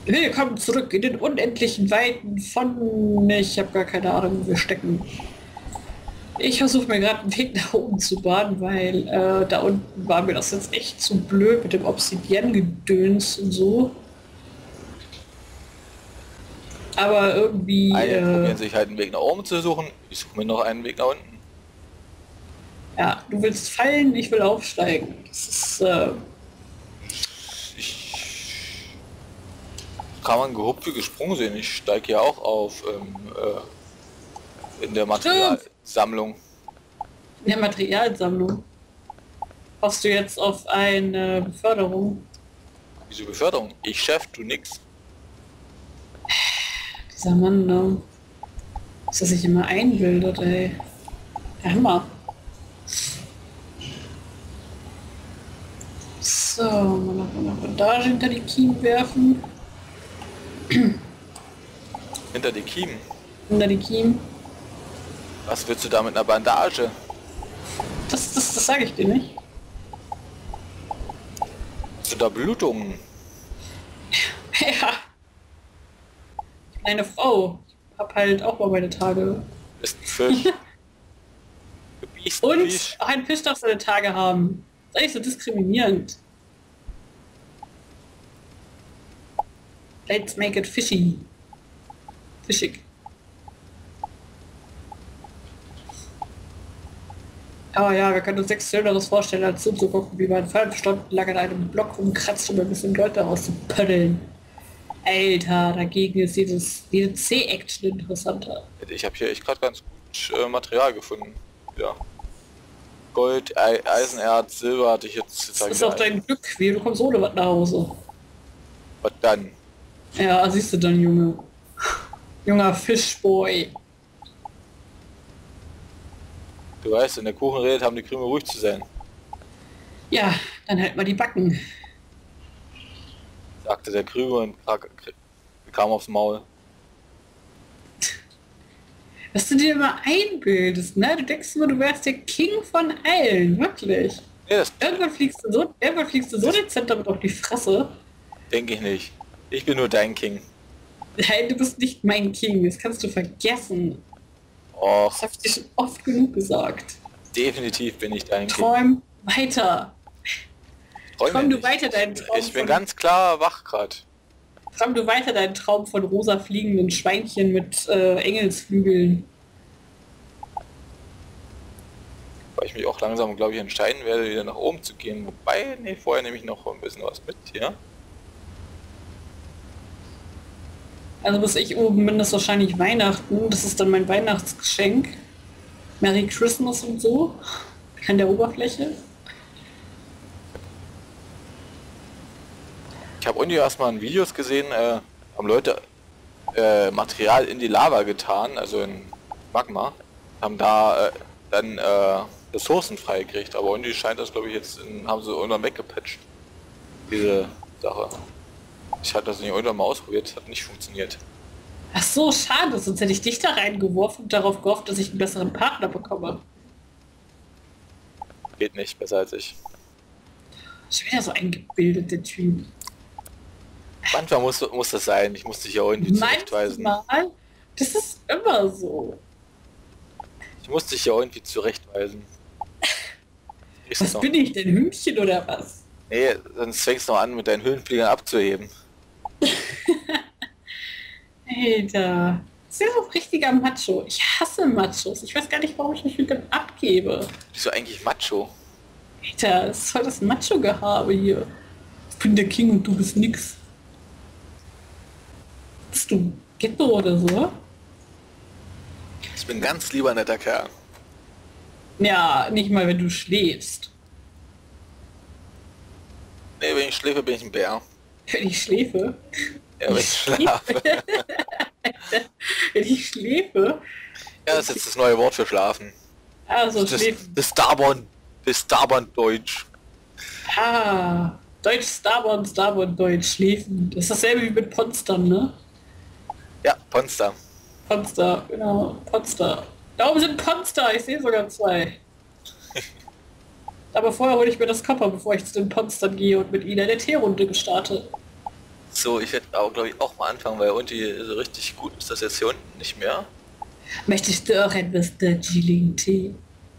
Willkommen zurück in den unendlichen Weiten von... Ich habe gar keine Ahnung, wo wir stecken. Ich versuche mir gerade einen Weg nach oben zu bahnen, weil da unten war mir das jetzt echt zu blöd mit dem Obsidian-Gedöns und so. Aber irgendwie... Einige probieren sich halt einen Weg nach oben zu suchen. Ich suche mir noch einen Weg nach unten. ja, du willst fallen, ich will aufsteigen. Das ist... Ich kann man gehupft wie gesprungen sehen. Ich steige ja auch auf in der Materialsammlung. in der Materialsammlung. Hoffst du jetzt auf eine Beförderung? Wieso Beförderung? Ich Chef, du nix. Dieser Mann, ne? Dass er sich immer einbildet, ey. Ja, Hammer. So, mal noch eine Bandage hinter die Kiemen werfen. Hinter die Kiemen. Hinter die Kiemen. Was willst du da mit einer Bandage? Das sage ich dir nicht. Hast du da Blutungen? Ja, meine Frau. Ich hab halt auch mal meine Tage. Ist ein Fisch. Gebiest, Und Fisch. auch ein Fisch darf seine Tage haben. Das ist eigentlich so diskriminierend. Let's make it fishy. Fischig. Aber ja, wir können uns nichts Schöneres vorstellen, als zuzugucken, wie man 5 Stunden lang in einem Block rumkratzt, um ein bisschen Gold daraus zu pöddeln. Alter, dagegen ist diese C-Action interessanter. Ich habe hier echt gerade ganz gut Material gefunden. Ja. Gold, Eisenerz, Silber hatte ich jetzt. Das ist auch dein Glück, wie du kommst ohne was nach Hause. Was dann? Ja, siehst du dann, Junge. Junger Fischboy. Du weißt, wenn der Kuchen redet, haben die Krümel ruhig zu sein. Ja, dann halt mal die Backen. Sagte der Krümel und kam aufs Maul. Was du dir immer einbildest, ne? Du denkst immer, du wärst der King von allen, wirklich. Nee, das Irgendwann fliegst du so dezent damit auf die Fresse. denke ich nicht. Ich bin nur dein King. Nein, du bist nicht mein King, das kannst du vergessen. Och, Das hab ich dir schon oft genug gesagt. definitiv bin ich dein King. Träum weiter. Träum du nicht. weiter deinen Traum Ich bin von... ganz klar wach grad. Träum du weiter deinen Traum von rosa fliegenden Schweinchen mit Engelsflügeln. Weil ich mich auch langsam, glaube ich, entscheiden werde, wieder nach oben zu gehen. Wobei, nee, vorher nehme ich noch ein bisschen was mit hier. Also bis ich oben bin, ist wahrscheinlich Weihnachten. Das ist dann mein Weihnachtsgeschenk. Merry Christmas und so. An der Oberfläche. Ich habe unten erstmal in Videos gesehen, haben Leute Material in die Lava getan, also in Magma, haben da dann Ressourcen freigekriegt, aber irgendwie scheint das, glaube ich, jetzt haben sie irgendwann weggepatcht, diese Sache. Ich hatte das nicht irgendwann mal ausprobiert, hat nicht funktioniert. Ach so, schade. Sonst hätte ich dich da reingeworfen und darauf gehofft, dass ich einen besseren Partner bekomme. Geht nicht, besser als ich. Schon wieder so ein gebildeter Typ. Manchmal muss das sein, ich muss dich ja irgendwie zurechtweisen. Manchmal, das ist immer so. Ich muss dich ja irgendwie zurechtweisen. Was bin ich denn, Hühnchen oder was? Nee, sonst fängst du noch an, mit deinen Höhenfliegern abzuheben. Alter, das ist ja so ein richtiger Macho. Ich hasse Machos. Ich weiß gar nicht, warum ich mich mit dem abgebe. Bist du eigentlich Macho? Alter, das ist voll das Macho-Gehabe hier. Ich bin der King und du bist nix. Bist du Ghetto oder so? Ich bin ganz lieber netter Kerl. Ja, nicht mal, wenn du schläfst. Nee, wenn ich schläfe, bin ich ein Bär. Wenn ich schläfe. Ja, wenn ich schlafe. Wenn ich schläfe. Ja, das ist jetzt das neue Wort für schlafen. Also Das, schläfen. das Starborn Deutsch. Ah, Deutsch Starborn, Starborn Deutsch, schläfen. Das ist dasselbe wie mit Potsdam, ne? Ja, Ponster. Potsdam, genau, Potsdam. Da oben sind Potsdam, ich sehe sogar 2. Aber vorher hole ich mir das Kopper, bevor ich zu den Potsdam gehe und mit ihnen eine Teerunde gestarte. So, ich werde auch, glaube ich, auch mal anfangen, weil irgendwie so richtig gut ist das jetzt hier unten nicht mehr. Möchtest du auch etwas Darjeeling-Tee?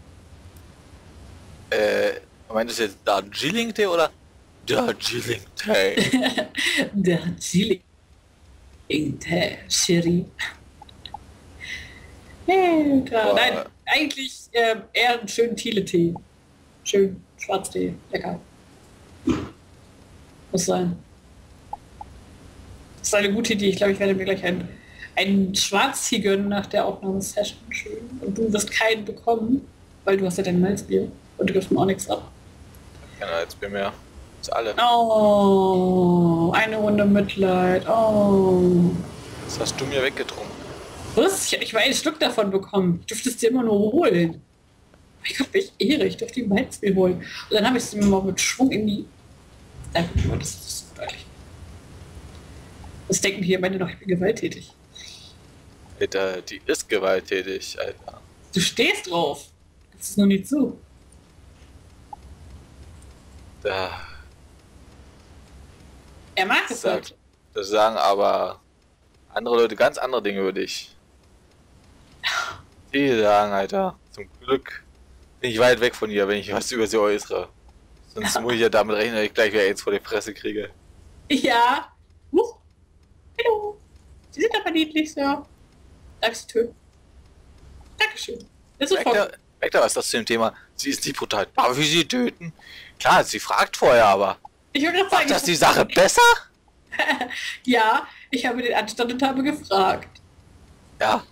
Meintest du jetzt Darjeeling-Tee oder Darjeeling-Tee? Darjeeling-Tee, Sherry. Alter. Nein, eigentlich eher einen schönen Thiele-Tee. Schön Schwarztee, lecker. Muss sein. Das ist eine gute Idee. Ich glaube, ich werde mir gleich einen Schwarztee gönnen nach der Aufnahmesession. Schön. Und du wirst keinen bekommen, weil du hast ja dein Malzbier. Und du gibst mir auch nichts ab. Keiner als Bier mehr. Das ist alle. Oh, eine Runde Mitleid. Oh. Das hast du mir weggetrunken. Was? Ich habe einen Stück davon bekommen. Ich durfte es dir immer nur holen. Ich Gott, welche Ehre. Ich durfte die Malzbier holen. Und dann habe ich es mir mal mit Schwung in die... Danke, das ist so deutlich. Das denken hier meine noch, ich bin gewalttätig. Alter, die ist gewalttätig, Alter. Du stehst drauf. Das ist nur nie zu. Da, Er mag es halt. das sagen aber andere Leute ganz andere Dinge über dich. Die sagen, Alter, zum Glück bin ich weit weg von ihr, wenn ich was über sie äußere. Sonst muss ich ja damit rechnen, dass ich gleich wieder AIDS vor die Fresse kriege. Ja. Huch. Hallo. Sie sind aber niedlich, Sir. Dankeschön. Dankeschön. Das ist Merkt er was das zu dem Thema? Sie ist nicht brutal. Aber wie sie töten? Klar, sie fragt vorher, aber Ich würde macht das die Sache besser? Ja, ich habe den Anstand und habe gefragt. Ja.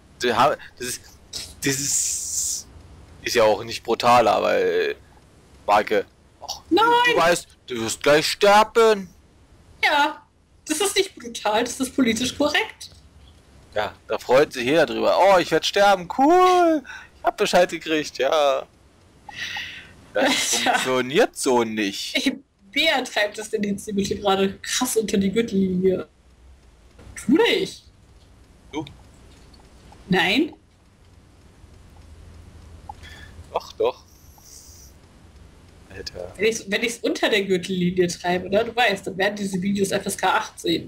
Das ist ja auch nicht brutaler, weil Marke, ach, Nein! du weißt, du wirst gleich sterben. Ja, das ist nicht brutal, das ist politisch korrekt. Ja, da freut sich jeder drüber. Oh, ich werde sterben, cool. Ich hab Bescheid gekriegt, ja. Das funktioniert so nicht. Wer treibt das denn jetzt ziemlich gerade krass unter die Gürtellinie? Tu nicht. Du? Nein? Doch, doch. Alter. Wenn ich's unter der Gürtellinie treibe, ne, du weißt, dann werden diese Videos FSK 18.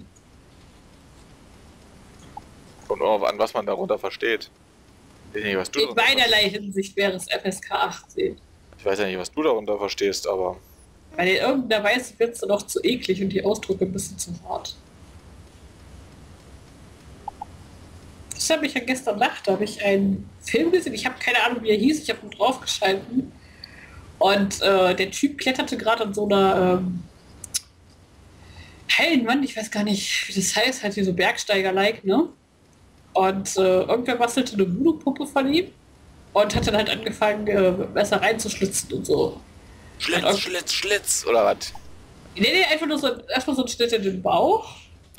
Kommt auch an, was man darunter versteht. Ich weiß nicht, was du In beiderlei Hinsicht wäre es FSK 18. Ich weiß ja nicht, was du darunter verstehst, aber... Weil in irgendeiner Weise wird es dann noch zu eklig und die Ausdrücke ein bisschen zu hart. Das habe ich ja gestern Nacht, da habe ich einen Film gesehen, ich habe keine Ahnung, wie er hieß, ich habe ihn draufgeschalten. Und der Typ kletterte gerade an so einer hellen Wand, ich weiß gar nicht, wie das heißt, halt hier so Bergsteiger-like, ne? Und irgendwer bastelte eine Voodoo-Puppe von ihm und hat dann halt angefangen, Messer reinzuschlitzen und so. Schlitz, oder was? Nee, einfach nur so, erstmal so ein Schnitt in den Bauch.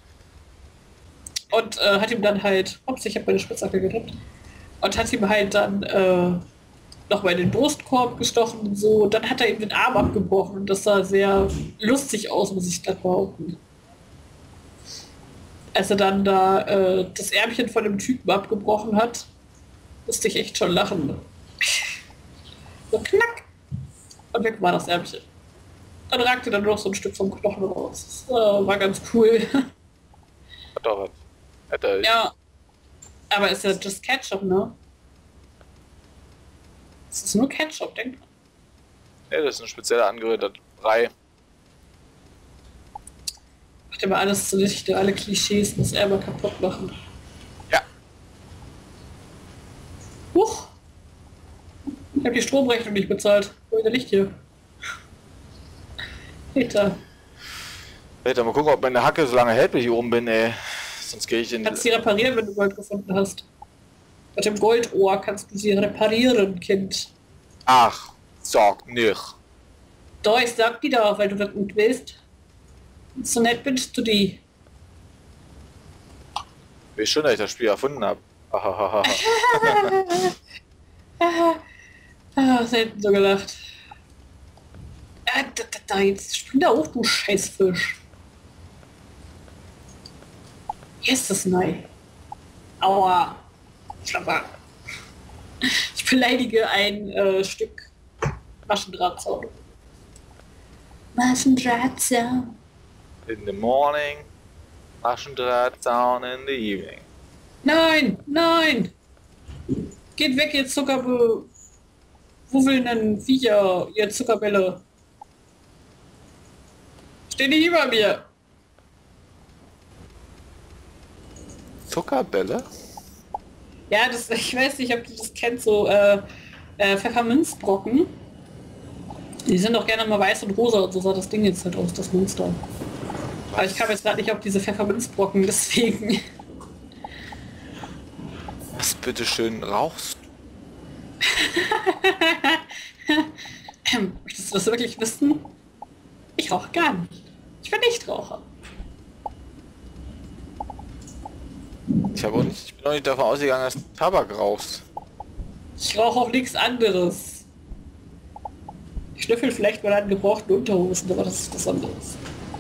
Und hat ihm dann halt, ups, ich habe meine Spitzhacke gedrückt. Und hat ihm halt dann nochmal in den Brustkorb gestochen und so. Und dann hat er ihm den Arm abgebrochen und das sah sehr lustig aus, muss ich gerade behaupten. Als er dann da das Ärmchen von dem Typen abgebrochen hat, musste ich echt schon lachen. So knack. Und weg war das Ärmchen. Dann ragte dann noch so ein Stück vom Knochen raus. Das war ganz cool. Hat doch was. Hat er. Ja. Aber ist ja just Ketchup, ne? Es ist nur Ketchup, denk dran. Nee, das ist ein spezieller angerührter Brei. Macht immer alles zunichte, alle Klischees muss er immer kaputt machen. Ja. Huch! Ich habe die Stromrechnung nicht bezahlt. Wo ist der Licht hier? Peter. Alter, mal gucken, ob meine Hacke so lange hält, bis ich oben bin, ey. Sonst gehe ich in... Kannst sie reparieren, wenn du Gold gefunden hast. Mit dem Goldohr kannst du sie reparieren, Kind. Ach, sag nicht. Doch, ich sag die doch, weil du das nicht willst. So nett bist du die. Ich weiß schon, dass ich das Spiel erfunden habe. Selten so gelacht. Jetzt spring da hoch, du Scheißfisch. Hier ist das Nei. Aua. Schlapper. Ich beleidige ein Stück Maschendrahtzaun. Maschendrahtzaun. In the morning. Maschendrahtzaun in the evening. Nein, nein! Geht weg, ihr wuwelnden Viecher, ihr Zuckerbälle. Stehen die über mir? Zuckerbälle? Ja, das, ich weiß nicht, ob du das kennst, so Pfefferminzbrocken. Die sind doch gerne mal weiß und rosa und so sah das Ding jetzt halt aus, das Monster. Aber ich kam jetzt gerade nicht auf diese Pfefferminzbrocken, deswegen. Was bitteschön rauchst du? Möchtest du das wirklich wissen? Ich rauche gar nicht. Ich bin Nichtraucher. Ich bin auch nicht davon ausgegangen, dass du Tabak rauchst. Ich rauche auch nichts anderes. Ich schnüffel vielleicht mal an gebrauchten Unterhosen, aber das ist was anderes.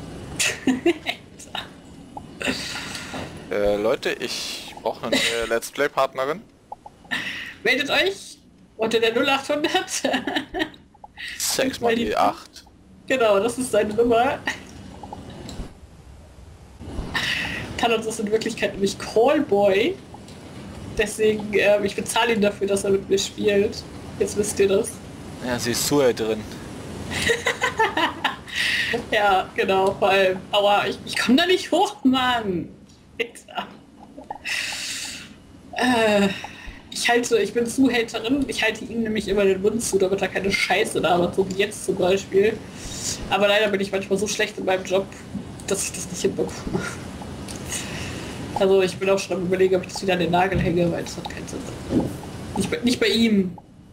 Leute, ich brauche eine neue Let's Play Partnerin. Meldet euch unter der 0800. 6 mal die 8. Genau, das ist seine Nummer. Kann uns das in Wirklichkeit nämlich Callboy. Deswegen, ich bezahle ihn dafür, dass er mit mir spielt. Jetzt wisst ihr das. Ja, sie ist Sue drin. Ja, genau, vor allem. Aua, ich komme da nicht hoch, Mann. Ich bin Zuhälterin, ich halte ihm nämlich immer den Mund zu, damit er keine Scheiße labert, so wie jetzt zum Beispiel. Aber leider bin ich manchmal so schlecht in meinem Job, dass ich das nicht hinbekomme. Also ich bin auch schon am Überlegen, ob ich das wieder an den Nagel hänge, weil das hat keinen Sinn. Nicht bei ihm.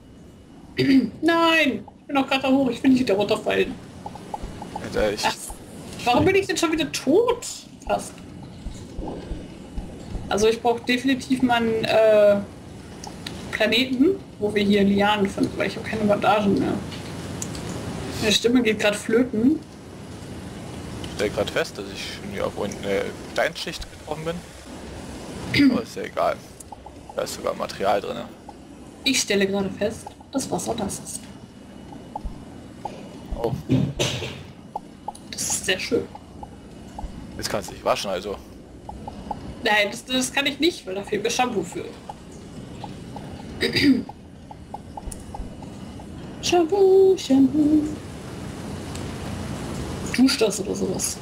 Nein, ich bin auch gerade da hoch, ich will nicht wieder runterfallen. Alter, Ach, warum bin ich denn schon wieder tot? Fast. Also ich brauche definitiv mal einen Planeten, wo wir hier Lianen finden, weil ich habe keine Bandagen mehr. Meine Stimme geht gerade flöten. Ich stelle gerade fest, dass ich schon hier auf eine Steinschicht getroffen bin. Aber ist ja egal. Da ist sogar Material drin. Ich stelle gerade fest, dass Wasser nass ist. Oh, Das ist sehr schön. jetzt kannst du dich waschen, also. Nein, das kann ich nicht, weil da fehlt mir Shampoo für. Shampoo, Shampoo. Dusch das oder sowas.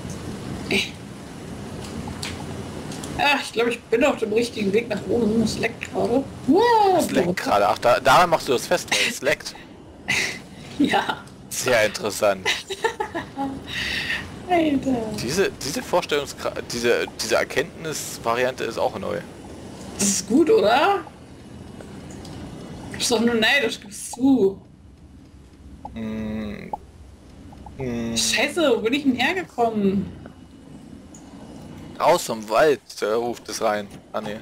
Ja, ich glaube, ich bin auf dem richtigen Weg nach oben. Es leckt gerade. Es leckt gerade. Ach, daran machst du das fest, weil es leckt. Ja. Sehr interessant. Alter. Diese diese Erkenntnisvariante ist auch neu. Das ist gut, oder? Du bist doch nur neidisch, gibst zu. Scheiße, wo bin ich denn hergekommen? Raus vom Wald, ruft es rein. Ah ne.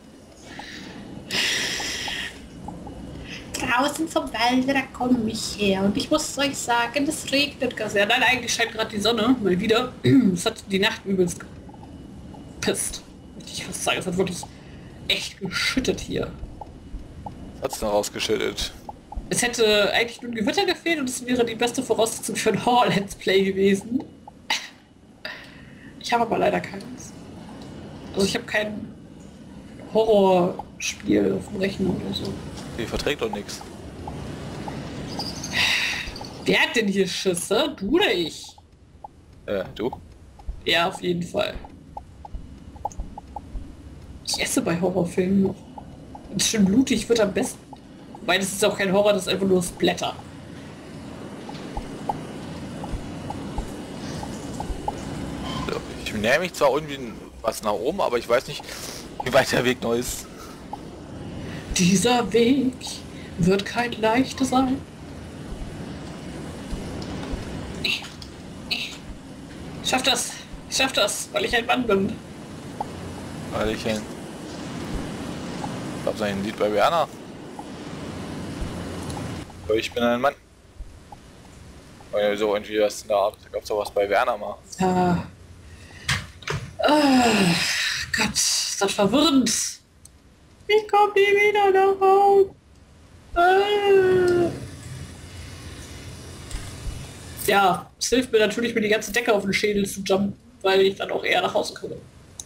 Draußen vom Wald, da komme ich her. Und ich muss euch sagen, es regnet ganz. Ja, nein, eigentlich scheint gerade die Sonne mal wieder. Es hat die Nacht übelst gepisst. Ich muss sagen, es hat wirklich echt geschüttet hier. Hat's noch rausgeschüttet. Es hätte eigentlich nur ein Gewitter gefehlt und es wäre die beste Voraussetzung für ein Horror-Let's Play gewesen. Ich habe aber leider keins. Also ich habe kein Horrorspiel auf dem Rechner oder so. Die verträgt doch nichts. Wer hat denn hier Schüsse? Du oder ich? Du? Ja, auf jeden Fall. Ich esse bei Horrorfilmen noch. Wenn es schön blutig wird am besten. Weil das ist auch kein Horror, das ist einfach nur Splatter. So, ich näher mich zwar irgendwie was nach oben, aber ich weiß nicht, wie weit der Weg noch ist. Dieser Weg wird kein leichter sein. Ich schaff das, weil ich ein Mann bin. Weil ich gab es ein Lied bei Werner. Ich bin ein Mann. Oder so irgendwie was in der Art. Da gab es doch was bei Werner mal. Ja. Gott, ist das verwirrend. Ich komm nie wieder nach Hause. Ja, es hilft mir natürlich, mir die ganze Decke auf den Schädel zu jumpen, weil ich dann auch eher nach Hause komme.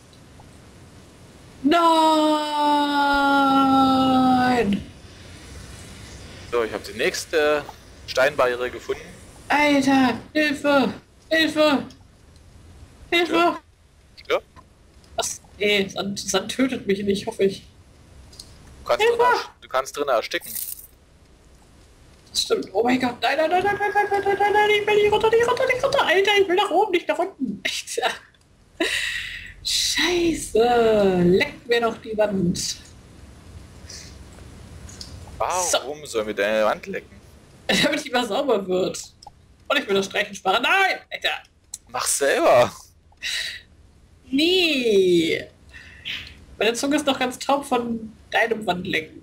Nein! So, ich habe die nächste Steinbarriere gefunden. Alter, Hilfe! Hilfe! Hilfe! Ja. Was? Nee, Sand tötet mich nicht, hoffe ich. Du kannst drin ersticken. Das stimmt. Oh mein Gott. Nein, nein, nein, nein, nein, nein, nein, nein, nein, nein, ich will nicht runter, nicht runter, nicht runter. Alter, ich will nach oben, nicht nach unten. Echt. Scheiße. Leckt mir doch die Wand. Warum sollen wir deine Wand lecken? Damit die mal sauber wird. Und ich will das Streichen sparen. Nein, Alter. Mach selber. Nee. Meine Zunge ist noch ganz taub von deinem Wandlecken.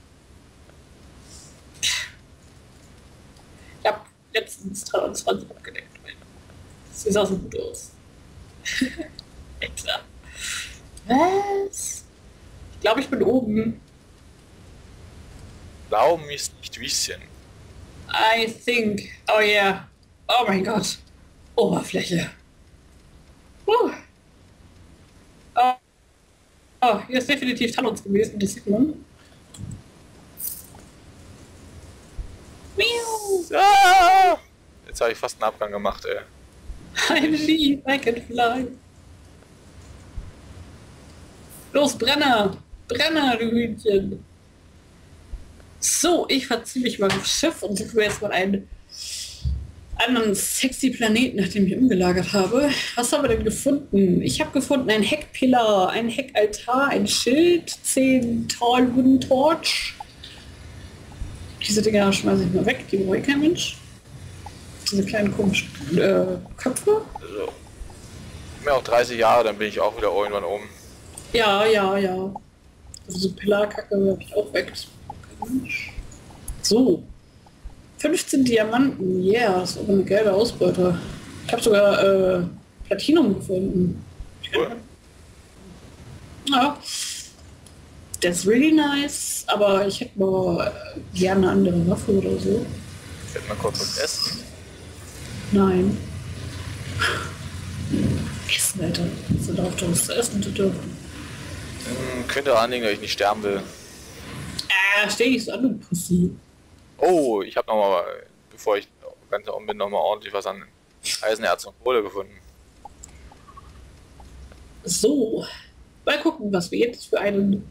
Ich habe letztens 23 abgedeckt. Sie sah so gut aus. Alter. Was? Ich glaube, ich bin oben. Blau ist nicht wissen. I think. Oh yeah. Oh mein Gott. Oberfläche. Oh, hier ist definitiv Talons gewesen, das sieht man. Ah! Jetzt habe ich fast einen Abgang gemacht, ey. I believe I can fly. Los, Brenner! Brenner, du Hühnchen! So, ich verziehe mich mal aufs Schiff und suche mir jetzt mal einen anderen sexy Planeten, nachdem ich umgelagert habe. Was haben wir denn gefunden? Ich habe gefunden einen Heckpilar, einen Heckaltar, ein Schild, 10 Tall Wooden Torch. Diese Dinger schmeiße ich mal weg, die brauche kein Mensch. Diese kleinen komischen Köpfe. Also, mir auch 30 Jahre, dann bin ich auch wieder irgendwann oben. Ja. Also so Pilarkacke habe ich auch weg. Das braucht kein Mensch. So. 15 Diamanten, yeah, das ist aber eine geile Ausbeute. Ich habe sogar Platinum gefunden. Cool. Ja. That's really nice, aber ich hätte mal gerne eine andere Waffe oder so. Ich werde mal kurz was essen. Nein. Essen, Alter. So darf doch was zu essen zu dürfen. Könnte anlegen, dass ich nicht sterben will. Steh dich so an, du Pussy. Oh, ich habe nochmal, bevor ich ganz oben bin, nochmal ordentlich was an Eisenerz und Kohle gefunden. So. Mal gucken, was wir jetzt für einen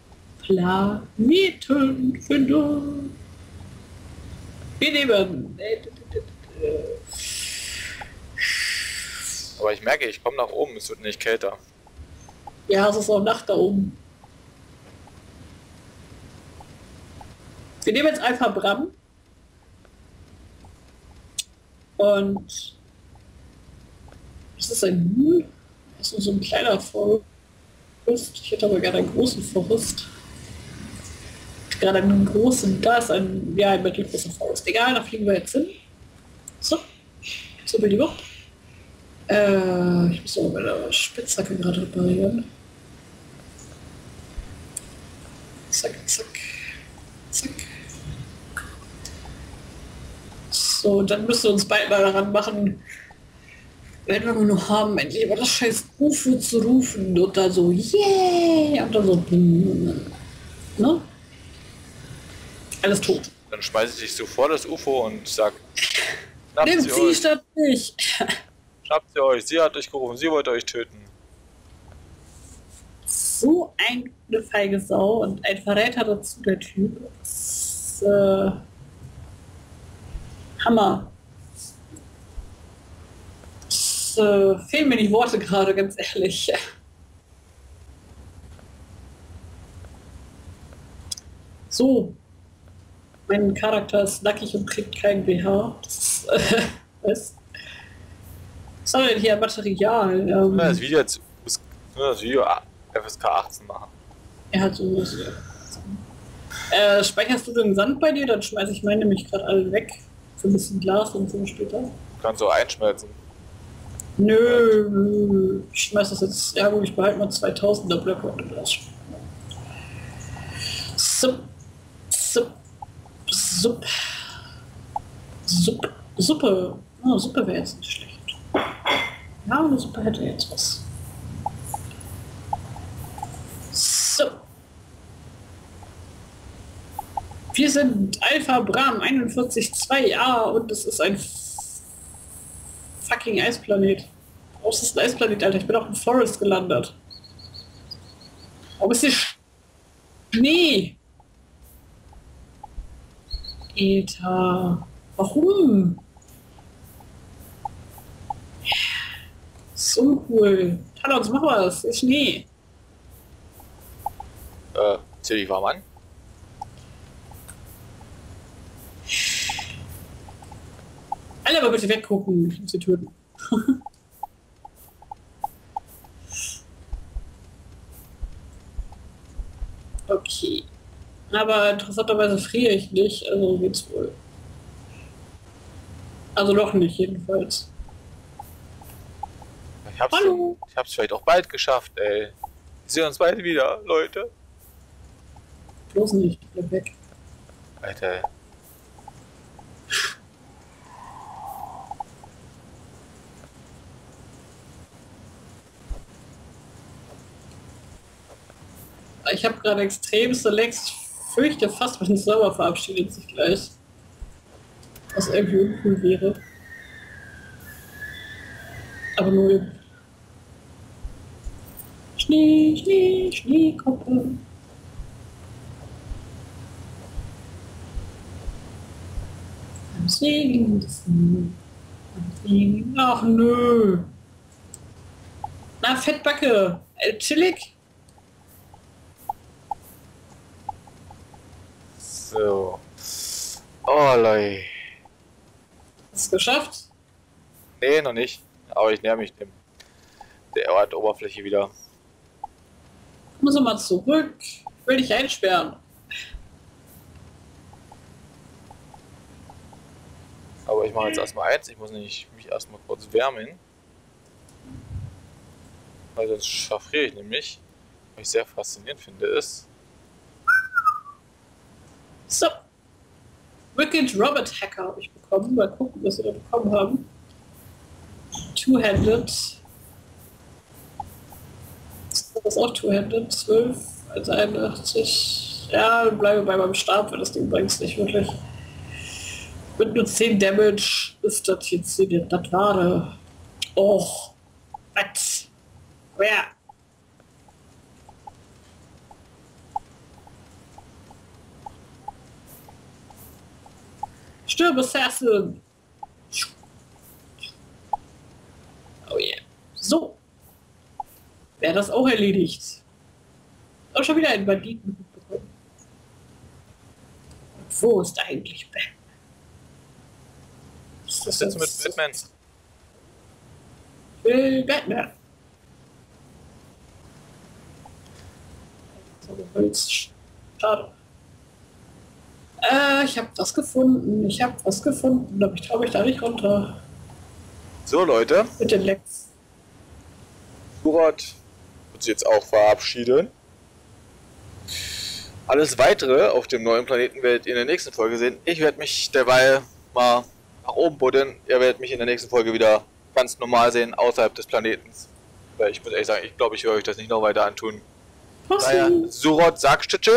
Planeten finden. Wir nehmen. Aber ich merke, ich komme nach oben, es wird nicht kälter. Ja, es ist auch Nacht da oben. Wir nehmen jetzt Alpha Bram. Und das ist ein Moon. Das ist so ein kleiner Forest. Ich hätte aber gerne einen großen Forest. Gerade einen großen, da ist ein mittelgroßer Forest. Egal, da fliegen wir jetzt hin. So will die Wucht. Ich muss aber meine Spitzhacke gerade reparieren. Zack. So, dann müssen wir uns bald mal daran machen, wenn wir nur haben, endlich über das scheiß UFO zu rufen und dann so, yeah, und dann so, ne? Alles tot. Dann schmeiße ich dich so vor das UFO und sag, Nimm sie statt mich. Schnappt sie euch, sie hat euch gerufen, sie wollte euch töten. So eine feige Sau und ein Verräter dazu, der Typ. Das, Hammer. Das, fehlen mir die Worte gerade, ganz ehrlich. So. Mein Charakter ist nackig und kriegt kein BH. Das, was soll denn hier Material? Das Video jetzt das Video FSK 18 machen. Er hat so. Speicherst du den Sand bei dir? Dann schmeiße ich meine nämlich gerade alle weg. Für ein bisschen Glas und so später. Du kannst so einschmelzen. Nö. Ich schmeiß das jetzt. Ja gut, ich behalte mal 2000er Blöcke und das. Suppe. Oh, Suppe wäre jetzt nicht schlecht. Ja, super hätte jetzt was. So. Wir sind Alpha Bram 41-2A und es ist ein fucking Eisplanet. Oh, es ist ein Eisplanet, Alter. Ich bin auf dem Forest gelandet. Warum ist hier Schnee? Alter. Warum? So uncool. Talons, mach was. Hier ist Schnee. Zieh dich warm an. Alle aber bitte weggucken. Ich muss sie töten. Okay. Aber interessanterweise friere ich nicht, also geht's wohl. Also noch nicht, jedenfalls. Hallo. Ich hab's vielleicht auch bald geschafft, ey. Wir sehen uns bald wieder, Leute. Bloß nicht, bleib weg. Alter. Ich habe gerade extremste Lecks. Ich fürchte fast, mein Server verabschiedet sich gleich. Was irgendwie uncool wäre. Aber nur Schnee, Schnee, Schneekoppe. I'm singing in the snow. I'm singing. Ach nö. Na, Fettbacke. Chillig. So. Oh, Leute. Hast du es geschafft? Nee, noch nicht. Aber ich näher mich der Erdoberfläche wieder. Muss mal zurück. Ich will dich einsperren. Aber ich mache jetzt erstmal eins. Ich muss mich erstmal kurz wärmen. Weil sonst verfriere ich nämlich. Was ich sehr faszinierend finde ist. So. Wicked Robot Hacker habe ich bekommen. Mal gucken, was wir da bekommen haben. Two-handed. Das ist auch Two-handed. 12, also 81. Ja, bleibe bei meinem Stab, weil das Ding bringt nicht wirklich. Mit nur 10 Damage ist das jetzt hier das Wahre. Och. Was? Wer? Stirb, Assassin! Oh yeah. So. Wäre das auch erledigt. Auch schon wieder einen Banditen bekommen. Und wo ist eigentlich Batman? Was ist jetzt mit Batman? Ich will Batman. Schade. Ich habe was gefunden. Aber ich traue mich da nicht runter. So, Leute. Mit den Lecks. Surat wird sich jetzt auch verabschieden. Alles weitere auf dem neuen Planeten werdet ihr in der nächsten Folge sehen. Ich werde mich derweil mal nach oben buddeln. Ihr werdet mich in der nächsten Folge wieder ganz normal sehen, außerhalb des Planetens. Weil ich muss ehrlich sagen, ich glaube, ich werde euch das nicht noch weiter antun. Daher, Surat, sag Tschüttsche.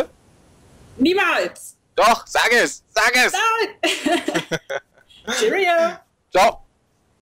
Niemals! Doch, sag es! Sag es! Nein! Cheerio! Ciao!